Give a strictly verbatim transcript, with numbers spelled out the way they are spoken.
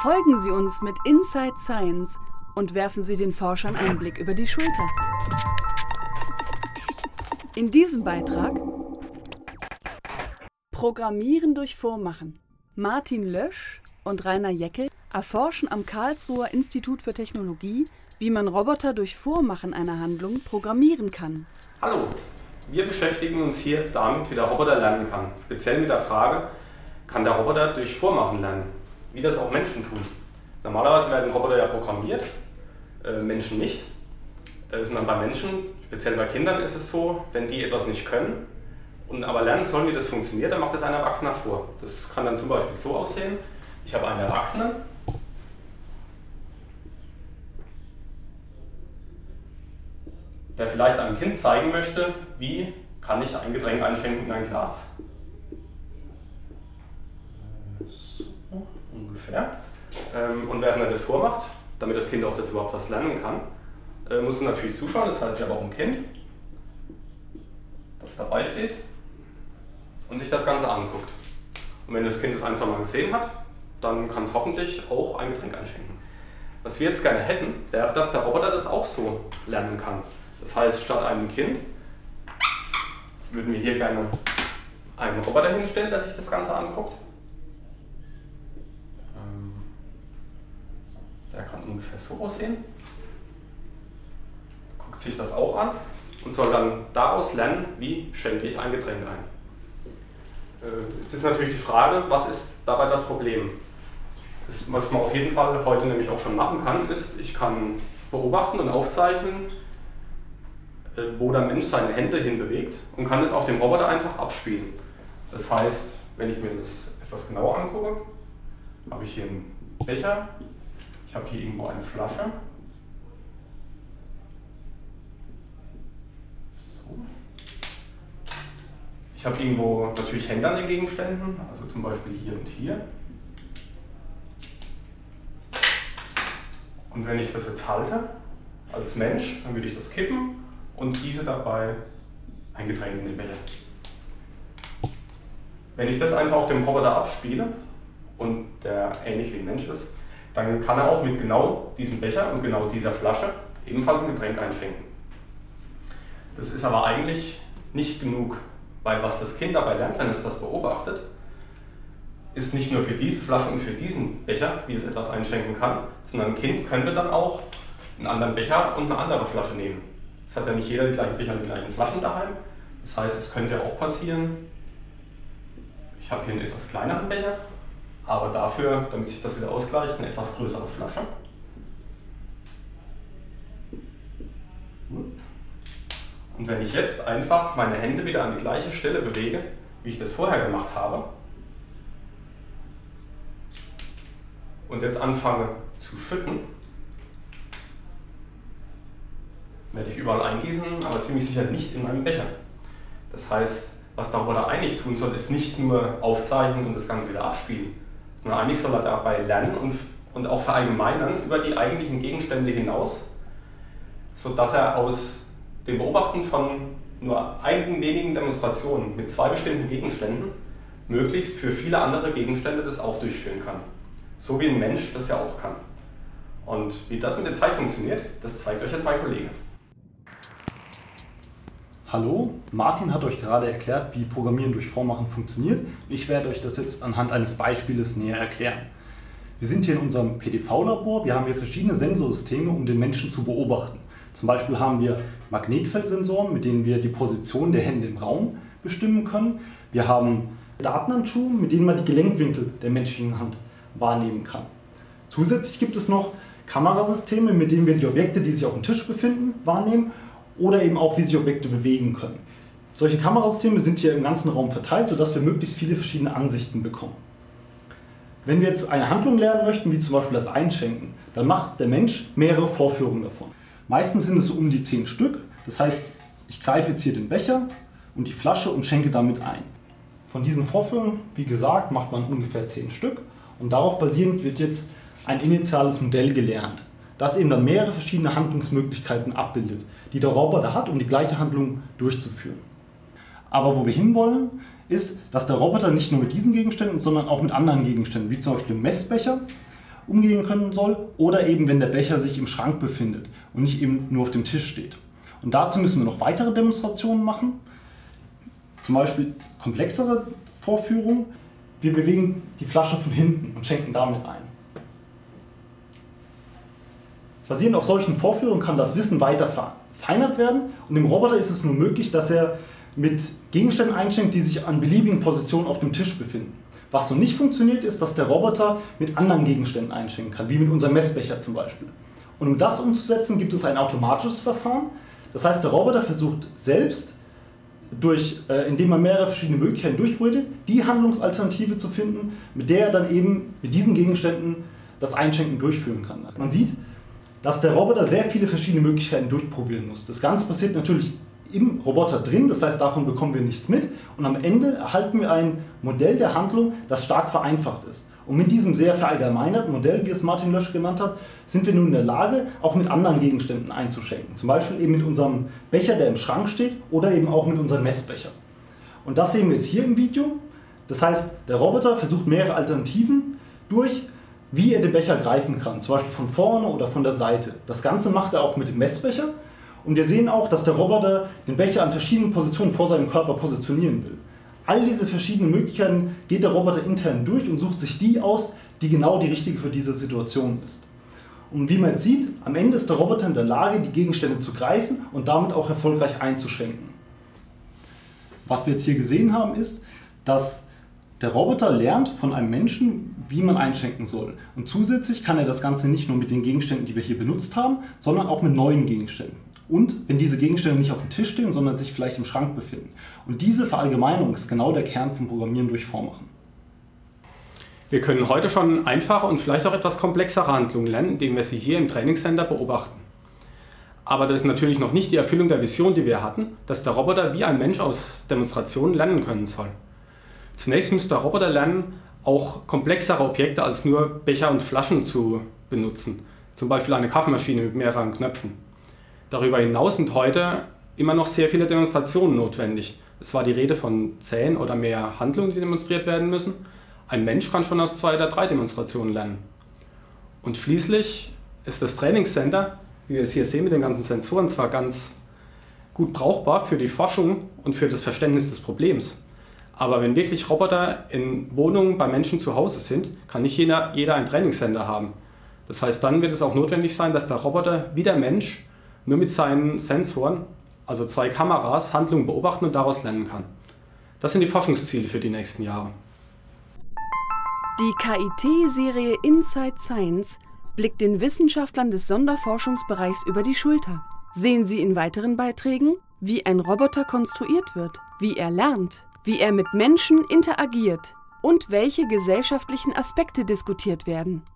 Folgen Sie uns mit Inside Science und werfen Sie den Forschern einen Blick über die Schulter. In diesem Beitrag Programmieren durch Vormachen. Martin Lösch und Rainer Jeckel erforschen am Karlsruher Institut für Technologie, wie man Roboter durch Vormachen einer Handlung programmieren kann. Hallo, wir beschäftigen uns hier damit, wie der Roboter lernen kann. Speziell mit der Frage, kann der Roboter durch Vormachen lernen, wie das auch Menschen tun. Normalerweise werden Roboter ja programmiert, äh, Menschen nicht. Äh, sondern bei Menschen, speziell bei Kindern ist es so, wenn die etwas nicht können und aber lernen sollen, wie das funktioniert, dann macht das ein Erwachsener vor. Das kann dann zum Beispiel so aussehen: Ich habe einen Erwachsenen, der vielleicht einem Kind zeigen möchte, wie kann ich ein Getränk einschenken in ein Glas. So ungefähr. Und während er das vormacht, damit das Kind auch das überhaupt was lernen kann, muss es natürlich zuschauen. Das heißt, ich habe auch ein Kind, das dabei steht und sich das Ganze anguckt. Und wenn das Kind das ein, zwei Mal gesehen hat, dann kann es hoffentlich auch ein Getränk einschenken. Was wir jetzt gerne hätten, wäre, dass der Roboter das auch so lernen kann. Das heißt, statt einem Kind würden wir hier gerne einen Roboter hinstellen, der sich das Ganze anguckt. Der kann ungefähr so aussehen. Guckt sich das auch an und soll dann daraus lernen, wie schenke ich ein Getränk ein. Jetzt ist natürlich die Frage, was ist dabei das Problem? Das, was man auf jeden Fall heute nämlich auch schon machen kann, ist, ich kann beobachten und aufzeichnen, wo der Mensch seine Hände hinbewegt und kann es auf dem Roboter einfach abspielen. Das heißt, wenn ich mir das etwas genauer angucke, habe ich hier einen Becher. Ich habe hier irgendwo eine Flasche. So. Ich habe irgendwo natürlich Hände an den Gegenständen, also zum Beispiel hier und hier. Und wenn ich das jetzt halte, als Mensch, dann würde ich das kippen und gieße dabei ein Getränk in den Becher. Wenn ich das einfach auf dem Roboter abspiele und der ähnlich wie ein Mensch ist, dann kann er auch mit genau diesem Becher und genau dieser Flasche ebenfalls ein Getränk einschenken. Das ist aber eigentlich nicht genug, weil was das Kind dabei lernt, wenn es das beobachtet, ist nicht nur für diese Flasche und für diesen Becher, wie es etwas einschenken kann, sondern ein Kind könnte dann auch einen anderen Becher und eine andere Flasche nehmen. Es hat ja nicht jeder die gleichen Becher und die gleichen Flaschen daheim. Das heißt, es könnte auch passieren, ich habe hier einen etwas kleineren Becher, aber dafür, damit sich das wieder ausgleicht, eine etwas größere Flasche. Und wenn ich jetzt einfach meine Hände wieder an die gleiche Stelle bewege, wie ich das vorher gemacht habe, und jetzt anfange zu schütten, werde ich überall eingießen, aber ziemlich sicher nicht in meinem Becher. Das heißt, was der Roboter eigentlich tun soll, ist nicht nur aufzeichnen und das Ganze wieder abspielen, sondern eigentlich soll er dabei lernen und, und auch verallgemeinern über die eigentlichen Gegenstände hinaus, sodass er aus dem Beobachten von nur einigen wenigen Demonstrationen mit zwei bestimmten Gegenständen möglichst für viele andere Gegenstände das auch durchführen kann. So wie ein Mensch das ja auch kann. Und wie das im Detail funktioniert, das zeigt euch jetzt mein Kollege. Hallo, Martin hat euch gerade erklärt, wie Programmieren durch Vormachen funktioniert. Ich werde euch das jetzt anhand eines Beispieles näher erklären. Wir sind hier in unserem P D V-Labor. Wir haben hier verschiedene Sensorsysteme, um den Menschen zu beobachten. Zum Beispiel haben wir Magnetfeldsensoren, mit denen wir die Position der Hände im Raum bestimmen können. Wir haben Datenhandschuhe, mit denen man die Gelenkwinkel der menschlichen Hand wahrnehmen kann. Zusätzlich gibt es noch Kamerasysteme, mit denen wir die Objekte, die sich auf dem Tisch befinden, wahrnehmen oder eben auch, wie sich Objekte bewegen können. Solche Kamerasysteme sind hier im ganzen Raum verteilt, sodass wir möglichst viele verschiedene Ansichten bekommen. Wenn wir jetzt eine Handlung lernen möchten, wie zum Beispiel das Einschenken, dann macht der Mensch mehrere Vorführungen davon. Meistens sind es so um die zehn Stück. Das heißt, ich greife jetzt hier den Becher und die Flasche und schenke damit ein. Von diesen Vorführungen, wie gesagt, macht man ungefähr zehn Stück. Und darauf basierend wird jetzt ein initiales Modell gelernt, das eben dann mehrere verschiedene Handlungsmöglichkeiten abbildet, die der Roboter hat, um die gleiche Handlung durchzuführen. Aber wo wir hinwollen, ist, dass der Roboter nicht nur mit diesen Gegenständen, sondern auch mit anderen Gegenständen, wie zum Beispiel dem Messbecher umgehen können soll oder eben wenn der Becher sich im Schrank befindet und nicht eben nur auf dem Tisch steht. Und dazu müssen wir noch weitere Demonstrationen machen, zum Beispiel komplexere Vorführungen. Wir bewegen die Flasche von hinten und schenken damit ein. Basierend auf solchen Vorführungen kann das Wissen weiter verfeinert werden und dem Roboter ist es nun möglich, dass er mit Gegenständen einschenkt, die sich an beliebigen Positionen auf dem Tisch befinden. Was so nicht funktioniert, ist, dass der Roboter mit anderen Gegenständen einschenken kann, wie mit unserem Messbecher zum Beispiel. Und um das umzusetzen, gibt es ein automatisches Verfahren. Das heißt, der Roboter versucht selbst, durch, äh, indem er mehrere verschiedene Möglichkeiten durchprobiert, die Handlungsalternative zu finden, mit der er dann eben mit diesen Gegenständen das Einschenken durchführen kann. Man sieht, dass der Roboter sehr viele verschiedene Möglichkeiten durchprobieren muss. Das Ganze passiert natürlich im Roboter drin, das heißt, davon bekommen wir nichts mit und am Ende erhalten wir ein Modell der Handlung, das stark vereinfacht ist. Und mit diesem sehr verallgemeinerten Modell, wie es Martin Lösch genannt hat, sind wir nun in der Lage, auch mit anderen Gegenständen einzuschenken. Zum Beispiel eben mit unserem Becher, der im Schrank steht, oder eben auch mit unserem Messbecher. Und das sehen wir jetzt hier im Video. Das heißt, der Roboter versucht mehrere Alternativen durch, wie er den Becher greifen kann, zum Beispiel von vorne oder von der Seite. Das Ganze macht er auch mit dem Messbecher. Und wir sehen auch, dass der Roboter den Becher an verschiedenen Positionen vor seinem Körper positionieren will. All diese verschiedenen Möglichkeiten geht der Roboter intern durch und sucht sich die aus, die genau die richtige für diese Situation ist. Und wie man jetzt sieht, am Ende ist der Roboter in der Lage, die Gegenstände zu greifen und damit auch erfolgreich einzuschenken. Was wir jetzt hier gesehen haben, ist, dass der Roboter lernt von einem Menschen, wie man einschenken soll. Und zusätzlich kann er das Ganze nicht nur mit den Gegenständen, die wir hier benutzt haben, sondern auch mit neuen Gegenständen. Und wenn diese Gegenstände nicht auf dem Tisch stehen, sondern sich vielleicht im Schrank befinden. Und diese Verallgemeinerung ist genau der Kern vom Programmieren durch Vormachen. Wir können heute schon einfache und vielleicht auch etwas komplexere Handlungen lernen, indem wir sie hier im Trainingscenter beobachten. Aber das ist natürlich noch nicht die Erfüllung der Vision, die wir hatten, dass der Roboter wie ein Mensch aus Demonstrationen lernen können soll. Zunächst muss der Roboter lernen, auch komplexere Objekte als nur Becher und Flaschen zu benutzen. Zum Beispiel eine Kaffeemaschine mit mehreren Knöpfen. Darüber hinaus sind heute immer noch sehr viele Demonstrationen notwendig. Es war die Rede von zehn oder mehr Handlungen, die demonstriert werden müssen. Ein Mensch kann schon aus zwei oder drei Demonstrationen lernen. Und schließlich ist das Trainingscenter, wie wir es hier sehen mit den ganzen Sensoren, zwar ganz gut brauchbar für die Forschung und für das Verständnis des Problems. Aber wenn wirklich Roboter in Wohnungen bei Menschen zu Hause sind, kann nicht jeder, jeder ein Trainingscenter haben. Das heißt, dann wird es auch notwendig sein, dass der Roboter wie der Mensch nur mit seinen Sensoren, also zwei Kameras, Handlungen beobachten und daraus lernen kann. Das sind die Forschungsziele für die nächsten Jahre. Die K I T-Serie Inside Science blickt den Wissenschaftlern des Sonderforschungsbereichs über die Schulter. Sehen Sie in weiteren Beiträgen, wie ein Roboter konstruiert wird, wie er lernt, wie er mit Menschen interagiert und welche gesellschaftlichen Aspekte diskutiert werden.